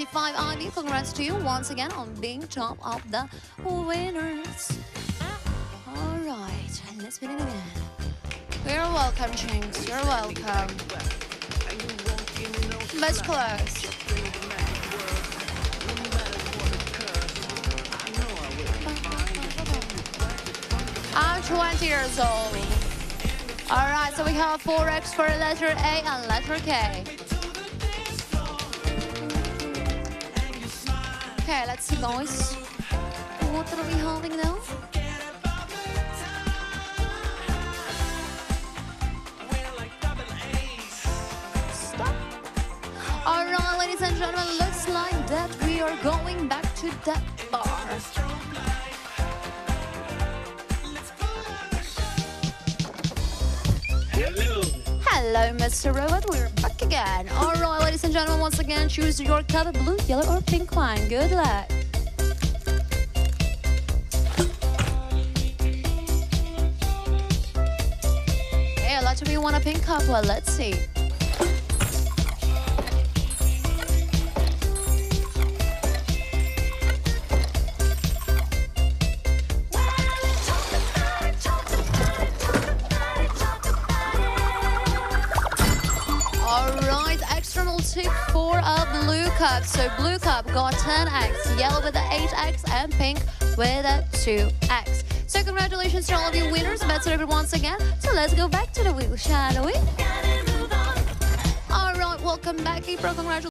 25 ID. Congrats to you once again on being top of the winners. Alright, let's spin it again. You're welcome, Chinks. You're welcome. Let's close. I'm 20 years old. Alright, so we have 4x for letter A and letter K. Okay, let's see, guys. What are we having now? Stop. Alright, ladies and gentlemen, looks like that we are going back to that bar. Hello, Mr. Robot. We're back again. All right, ladies and gentlemen, once again, choose your color: blue, yellow, or pink line. Good luck. Hey, let me want a pink couple. Let's see. Alright, extra multi for a blue cup. So blue cup got 10x, yellow with the 8x, and pink with a 2x. So congratulations to all of you winners. Bets over once again. So let's go back to the wheel, shall we? Alright, welcome back, April. Congratulations.